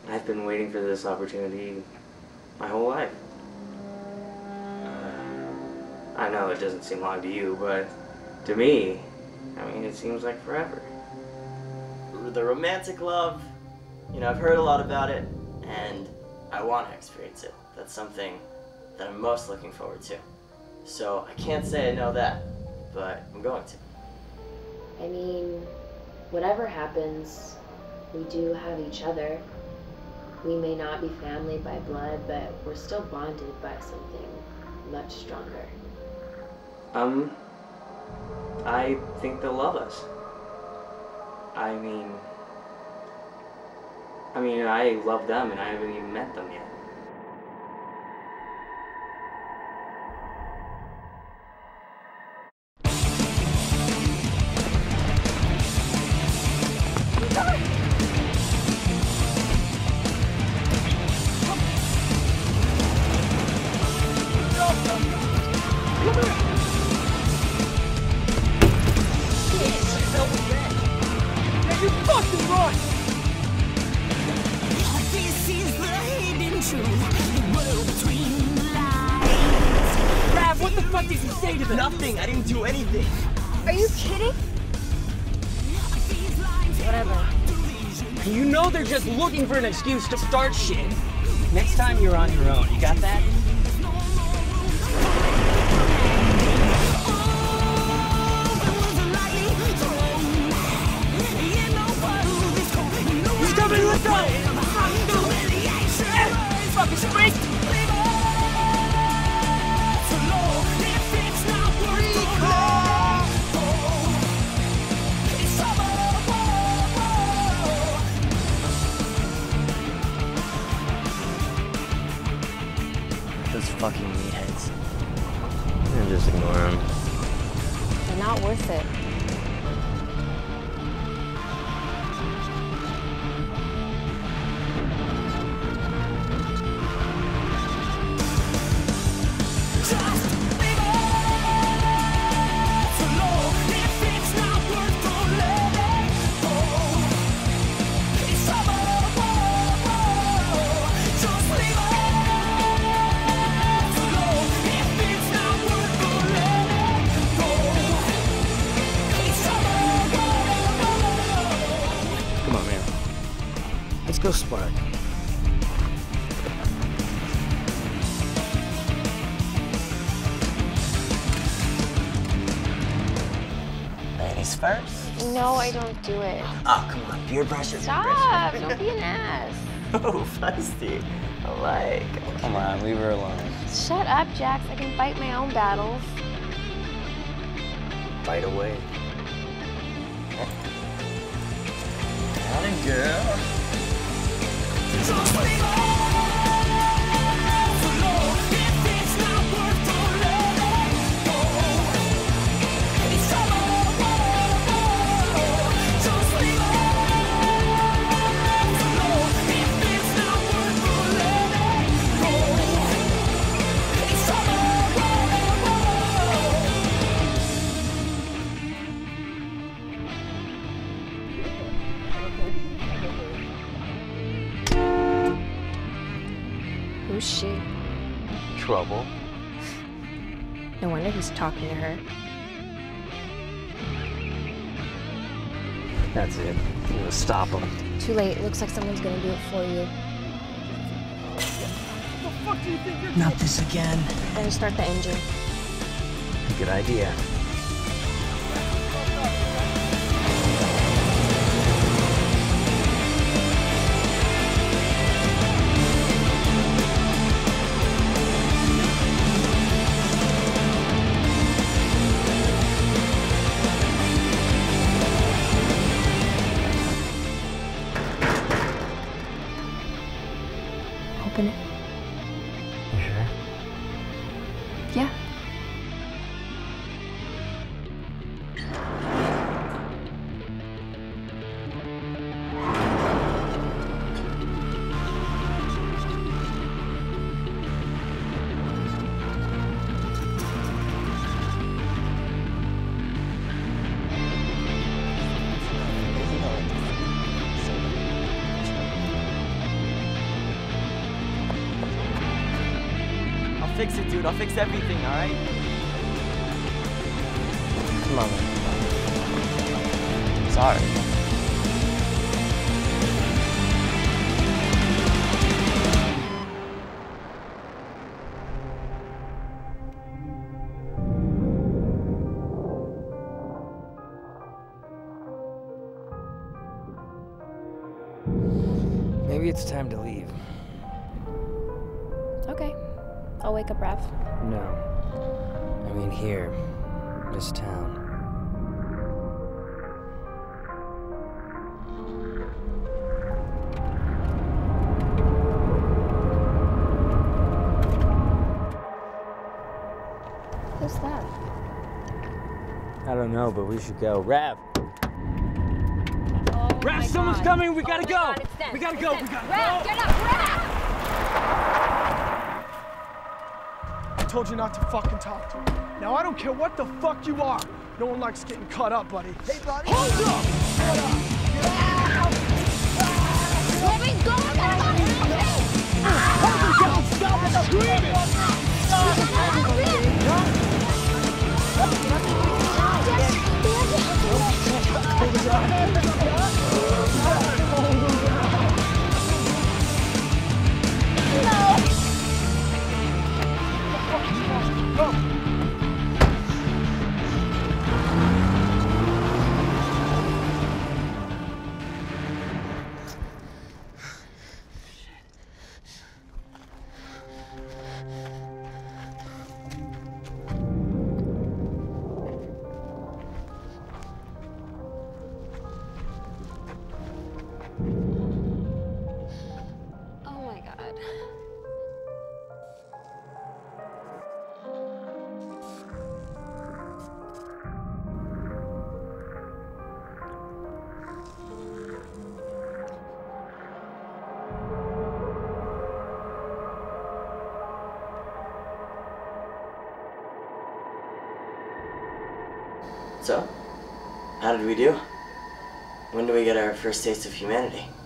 I've been waiting for this opportunity my whole life. I know it doesn't seem long to you, but to me, I mean, it seems like forever. The romantic love, you know, I've heard a lot about it, and I want to experience it. That's something that I'm most looking forward to. So I can't say I know that, but I'm going to. I mean, whatever happens, we do have each other. We may not be family by blood, but we're still bonded by something much stronger. I think they'll love us. I mean, I love them and I haven't even met them yet. Nothing! I didn't do anything! Are you kidding? Whatever. You know they're just looking for an excuse to start shit. Next time you're on your own. You got that? He's coming! Let's go! Fucking sprint! Those fucking meatheads. And just ignore them. They're not worth it. Let's go spark. Ladies first? No, I don't do it. Oh, come on, peer pressure. Stop! Don't be an ass. Oh, feisty. I like. Come on, leave her alone. Shut up, Jax. I can fight my own battles. Fight away. Howdy, girl. Who's she? Trouble. No wonder he's talking to her. That's it. I'm gonna stop him. Too late. Looks like someone's gonna do it for you. What the fuck do you think you're Not this again. Then start the engine. Good idea. Open it. You sure? Yeah. fix it, dude. I'll fix everything, alright? Come on, man. Sorry. Maybe it's time to leave. Okay. I'll wake up Raph. No. I mean here. This town. Who's that? I don't know, but we should go. Raph! Oh Raph, someone's coming! We gotta go! We gotta go! We gotta Raph, go! get up! Raph! I told you not to fucking talk to me. Now I don't care what the fuck you are. No one likes getting cut up, buddy. Hey, buddy. Hold up! Get up! Where we going? Hold it down! Stop screaming! Oh my god. So, how did we do? When do we get our first taste of humanity?